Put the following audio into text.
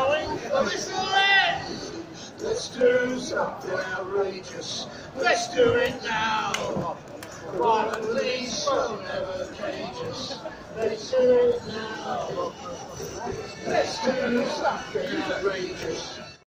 going for this land. Let's do something outrageous. Let's do it now. Violently, so never cages. Let's do it now. Let's do something outrageous.